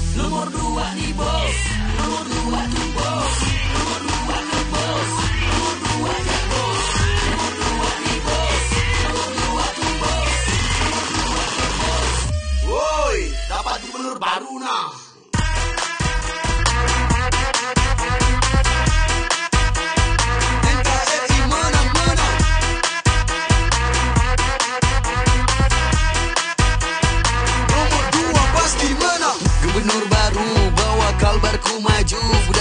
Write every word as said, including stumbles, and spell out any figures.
Nomor dua nih bos, nomor dua tuh bos, nomor dua ke bos, nomor dua ya bos, nomor dua nih bos, nomor dua tuh bos, nomor dua ke bos. Woi, dapat gubernur baru nah. Gubernur baru bawa Kalbarku maju.